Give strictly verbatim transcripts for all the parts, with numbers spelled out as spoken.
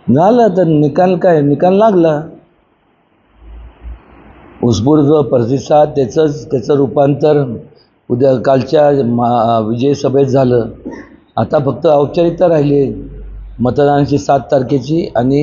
झालं तर निकाल काय, निकाल लागला. उत्स्फूर्त प्रतिसाद, त्याचंच त्याचं रूपांतर उद्या कालच्या मा विजय सभेत झालं. आता फक्त औपचारिकता राहिली आहे मतदानाची सात तारखेची आणि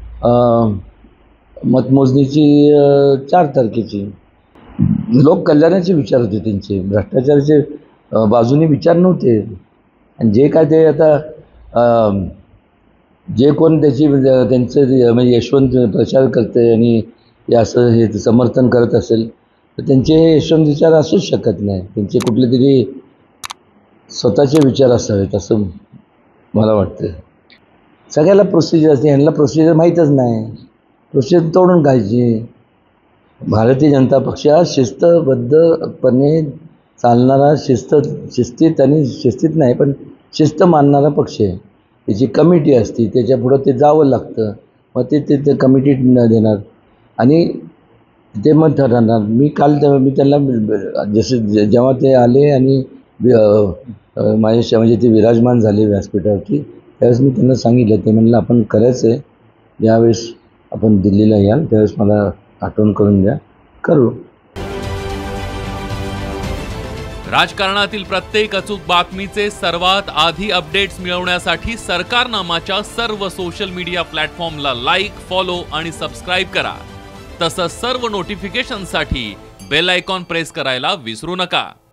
मतमोजणीची चार तारखेची. लोक कल्याणाचे विचार होते त्यांचे, भ्रष्टाचाराचे बाजूने विचार नव्हते. आणि जे काय ते आता जे कोण त्याची त्यांचं म्हणजे यशवंत प्रचार करते आणि हे असं हे समर्थन करत असेल तर त्यांचे हे यशवंत विचार असूच शकत नाही. त्यांचे कुठले तरी स्वतःचे विचार असावेत असं मला वाटतं. सगळ्याला प्रोसिजर असते, ह्यांना प्रोसिजर माहीतच नाही. प्रोसिजर तोडून काढायची. भारतीय जनता पक्ष हा शिस्तबद्धपणे चालणारा, शिस्त शिस्तीत आणि शिस्तीत नाही पण शिस्त मानणारा पक्ष आहे. त्याची कमिटी असते, त्याच्यापुढं ते जावं लागतं. मग ते ते ते कमिटी देणार आणि ते मग ठरवणार. मी काल मी त्यांना जसे जेव्हा ते आले आणि माझ्या म्हणजे ते विराजमान झाले व्यासपीठावरती, त्यावेळेस मी त्यांना सांगितलं. ते म्हणलं आपण करायचं आहे, ज्यावेळेस आपण दिल्लीला याल त्यावेळेस मला आठवण करून द्या, करू. राजकारणातील प्रत्येक अचूक बातमीचे सर्वात आधी अपडेट्स मिळवण्यासाठी सरकारनामाच्या सर्व सोशल मीडिया प्लॅटफॉर्मला लाईक, फॉलो आणि सबस्क्राईब करा. तसंच सर्व नोटिफिकेशनसाठी बेल आयकॉन प्रेस करायला विसरू नका.